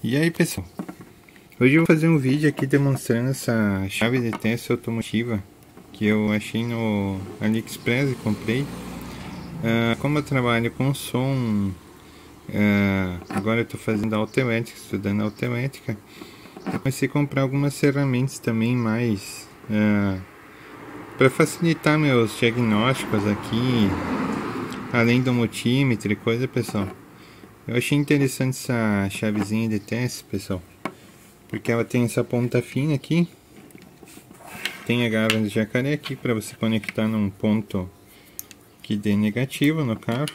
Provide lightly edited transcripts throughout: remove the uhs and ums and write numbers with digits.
E aí pessoal, hoje eu vou fazer um vídeo aqui demonstrando essa chave de teste automotiva que eu achei no AliExpress e comprei. Como eu trabalho com som, agora eu estou fazendo autoelétrica, estudando autoelétrica, eu comecei a comprar algumas ferramentas também mais para facilitar meus diagnósticos aqui, além do multímetro e coisa, pessoal. Eu achei interessante essa chavezinha de teste, pessoal, porque ela tem essa ponta fina aqui, tem a garra de jacaré aqui para você conectar num ponto que dê negativo no carro.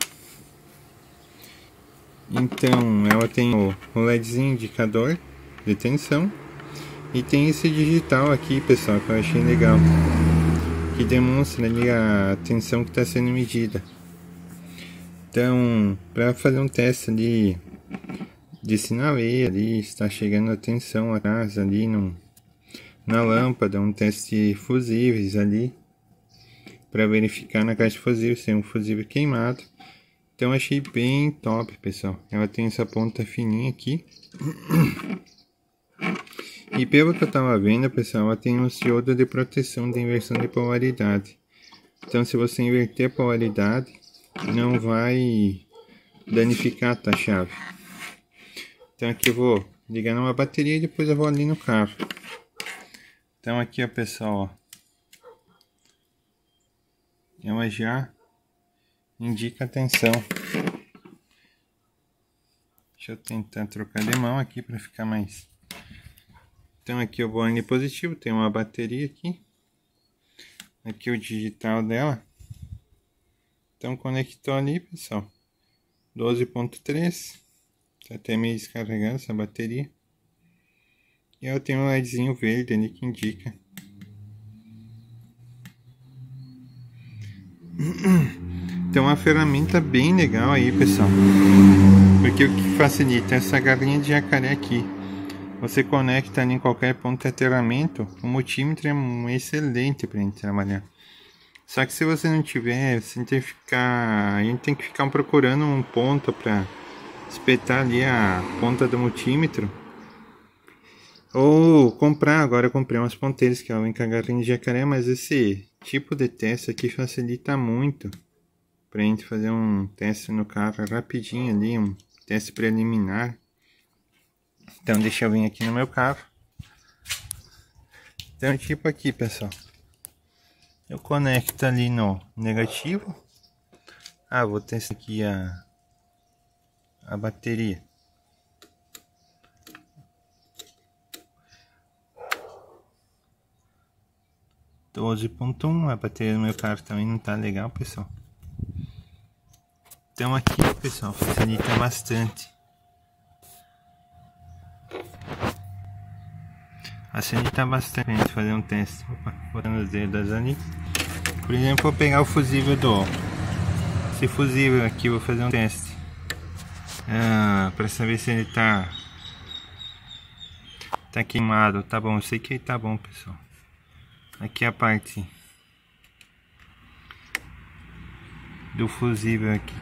Então ela tem o LEDzinho indicador de tensão e tem esse digital aqui, pessoal, que eu achei legal, que demonstra ali a tensão que está sendo medida. Então, para fazer um teste ali de sinaleira, ali está chegando a tensão atrás ali na lâmpada, um teste de fusíveis ali, para verificar na caixa de fusíveis se tem um fusível queimado. Então achei bem top, pessoal. Ela tem essa ponta fininha aqui. E pelo que eu estava vendo, pessoal, ela tem um diodo de proteção de inversão de polaridade. Então se você inverter a polaridade, não vai danificar a tua chave. Então aqui eu vou ligar numa bateria e depois eu vou ali no carro. Então aqui, ó, pessoal, ó, ela já indica a tensão. Deixa eu tentar trocar de mão aqui para ficar mais. Então aqui o bone positivo, tem uma bateria aqui. Aqui o digital dela. Então conectou ali, pessoal, 12.3, tá até meio descarregada essa bateria. E ela tem um LEDzinho verde ali que indica. Então uma ferramenta bem legal aí, pessoal, porque o que facilita essa garrinha de jacaré aqui. Você conecta ali em qualquer ponto de aterramento. O multímetro é excelente para a gente trabalhar. Só que se você não tiver, você tem que ficar, a gente tem que ficar procurando um ponto para espetar ali a ponta do multímetro. Ou comprar, agora eu comprei umas ponteiras que ela vem com a garrinha de jacaré, mas esse tipo de teste aqui facilita muito para a gente fazer um teste no carro rapidinho ali, um teste preliminar. Então deixa eu vir aqui no meu carro. Então tipo aqui, pessoal, eu conecto ali no negativo. Vou testar aqui a bateria. A bateria do meu carro também não tá legal, pessoal. Então aqui, pessoal, facilita bastante. Facilita bastante a gente fazer um teste. Botando os dedos ali. Por exemplo, vou pegar o fusível esse fusível aqui, vou fazer um teste para saber se ele tá queimado. Tá bom, eu sei que ele tá bom, pessoal. Aqui a parte do fusível aqui.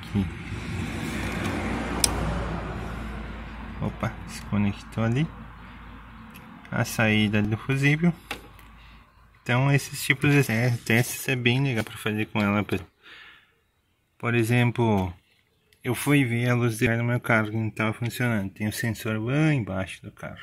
Opa, se conectou ali. A saída do fusível. Então esses tipos de testes é bem legal para fazer com ela. Por exemplo, eu fui ver a luz de ar no meu carro que não estava funcionando. Tem o sensor lá embaixo do carro.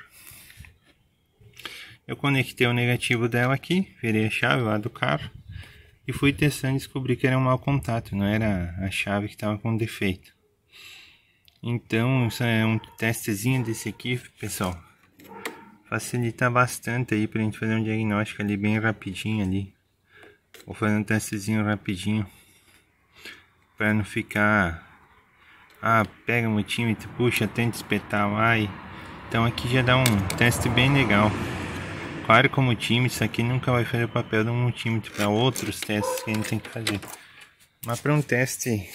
Eu conectei o negativo dela aqui, virei a chave lá do carro e fui testando e descobri que era um mau contato, não era a chave que estava com defeito. Então isso é um testezinho desse aqui, pessoal. Facilita bastante aí pra gente fazer um diagnóstico ali bem rapidinho ali. Vou fazer um testezinho rapidinho para não ficar pega o multímetro, puxa, tenta espetar lá. Então aqui já dá um teste bem legal. Claro que o multímetro, isso aqui nunca vai fazer o papel do multímetro para outros testes que a gente tem que fazer. Mas para um teste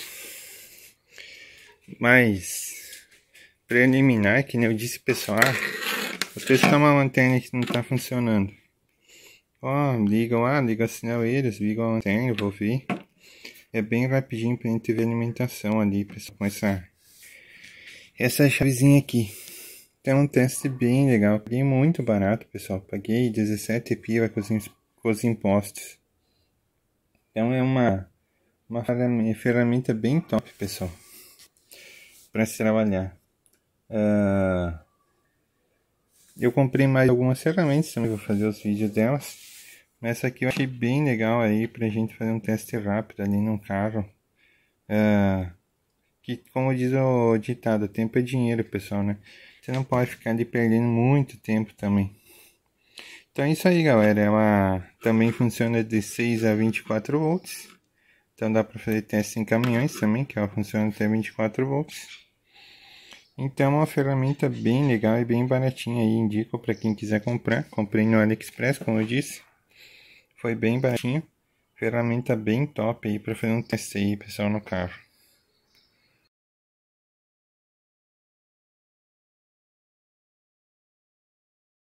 mais preliminar, que nem eu disse, pessoal, vou testar uma lanterna que não está funcionando. Liga a sinaleiras, liga a lanterna, vou ver. É bem rapidinho pra gente ver a alimentação ali, pessoal, com essa chavezinha aqui. Tem um teste bem legal. Paguei muito barato, pessoal. Paguei 17 pila com os impostos. Então é uma ferramenta bem top, pessoal, para se trabalhar. Eu comprei mais algumas ferramentas também, vou fazer os vídeos delas. Mas essa aqui eu achei bem legal aí pra gente fazer um teste rápido ali num carro. Que, como diz o ditado, tempo é dinheiro, pessoal, né? Você não pode ficar ali perdendo muito tempo também. Então é isso aí, galera. Ela também funciona de 6 a 24 volts. Então dá para fazer teste em caminhões também, que ela funciona até 24 volts. Então é uma ferramenta bem legal e bem baratinha aí, indico para quem quiser comprar. Comprei no AliExpress, como eu disse. Foi bem baratinho. Ferramenta bem top aí para fazer um teste aí, pessoal, no carro.